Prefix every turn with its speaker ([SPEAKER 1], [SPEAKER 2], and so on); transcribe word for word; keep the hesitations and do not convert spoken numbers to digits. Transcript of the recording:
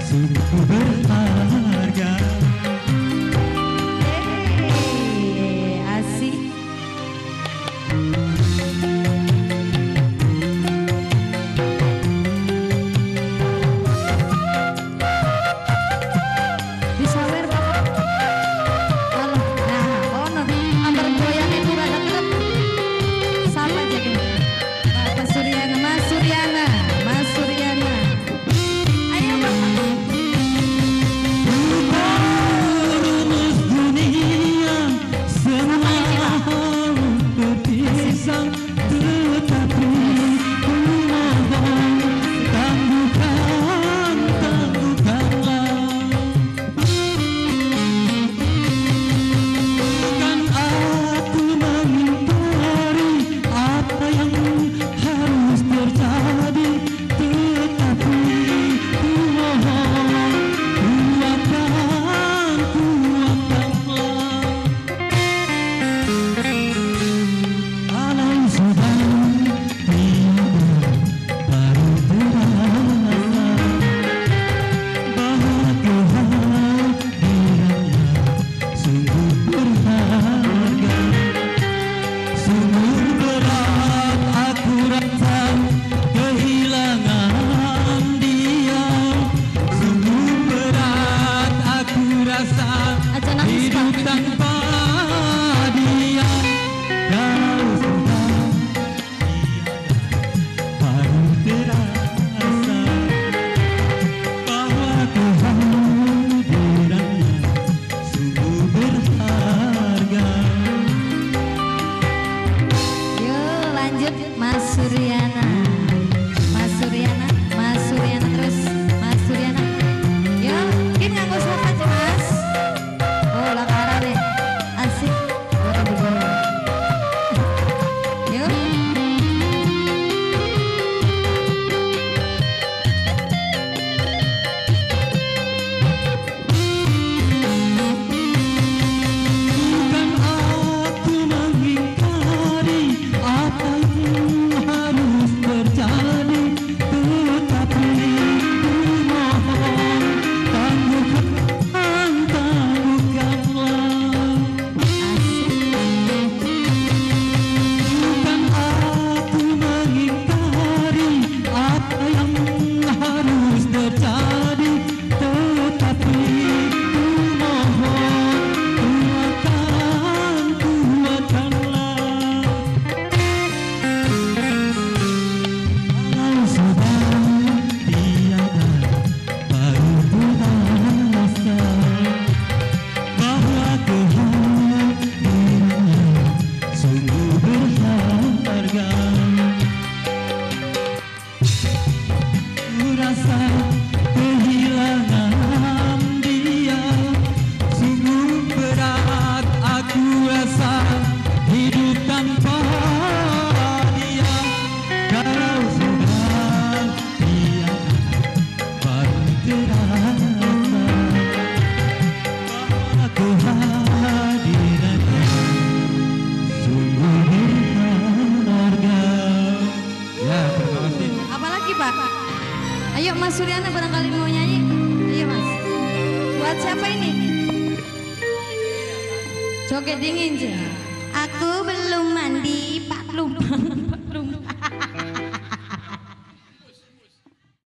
[SPEAKER 1] sungguh berharga.
[SPEAKER 2] Hey, asik. Disawer Bapak. Halo. Nah, ono ambar goyang itu rada klep. Sama jadi. Bapak Suryana, Mas Suryana, Mas Suryana. Ayo Bapak.
[SPEAKER 1] Rumus dunia semua berpisah, tetapi ku mohon tangguhkan, tangguhkanlah. Bukan aku mengingkari apa yang harus terjadi, tetapi ku mohon kuatkan, kuatkanlah. Kalau sudah tiada baru terasa bahwa kehadirannya sungguh berharga. Sungguh berat aku rasa kehilangan dia. Sungguh berat aku rasa
[SPEAKER 2] Aja nangis,
[SPEAKER 1] hidup
[SPEAKER 2] Pak.
[SPEAKER 1] tanpa dia. Kalau sudah baru terasa bahwa kehadirannya sungguh berharga.
[SPEAKER 2] Yo lanjut Mas Suryana. Mas Suryana, Mas Suryana terus Mas Suryana. Yo, kim nganggo sok aja Mas. Oh, lakara deh. Asik. Boleh dibawa. Yo.
[SPEAKER 1] Bukan aku mengingkari apa yang harus terjadi, tetapi ku mohon tangguhkan, tangguhkanlah. Bukan aku mengingkari apa yang harus terjadi, tetapi ku mohon kuatkan, kuatkanlah. Kalau sudah tiada baru terasa bahwa kehadirannya sungguh berharga. Ku rasa kehilangan dia, sungguh berat aku rasa hidup tanpa dia. Kalau sudah tiada baru terasa bahwa kehadirannya sungguh berharga. Ya, terima kasih.
[SPEAKER 2] Apalagi Pak? Ayo Mas Suryana barangkali mau nyanyi. Ayo Mas. Buat siapa ini? Joget dingin sih. Aku belum mandi Pak lupa.